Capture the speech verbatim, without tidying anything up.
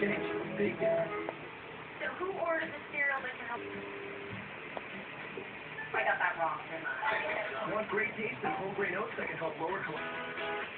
change. Big difference. So who ordered the cereal that can help? I got that wrong, didn't I? Want great taste and whole grain oats that can help lower cholesterol.